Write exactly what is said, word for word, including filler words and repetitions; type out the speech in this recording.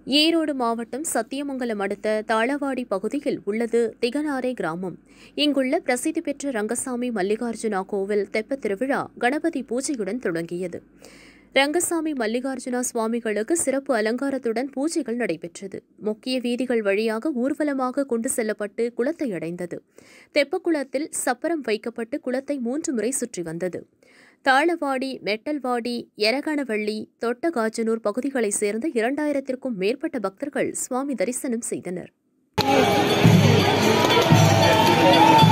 ஈரோடு மாவட்டம் சத்தியமங்கலம் அடுத்த தாளவாடி பகுதியில் உள்ளது திகனாரை கிராமம். இங்குள்ள பிரசித்தி பெற்ற ரங்கசாமி மல்லிகார்ஜுனா கோவில் தெப்பத் திருவிழா கணபதி பூஜையுடன் தொடங்கியது. ரங்கசாமி மல்லிகார்ஜுனா சுவாமிகளுக்கு சிறப்பு அலங்காரத்துடன் பூஜைகள் நடைபெற்றது. முக்கிய வீதிகள் வழியாக ஊர்வலமாக கொண்டு செல்லப்பட்டு குளத்தை அடைந்தது. தெப்பக்குளத்தில் சப்பரம் வைக்கப்பட்டு குளத்தை மூன்று முறை சுற்றி வந்தது. தாளவாடி, மெட்டல்வாடி, எரகனள, தொட்டகாஜனூர் பகுதிகளைச் சேர்ந்த இரண்டாயிரத்திற்கும் மேற்பட்ட பக்தர்கள் சுவாமி தரிசனம் செய்தனர்.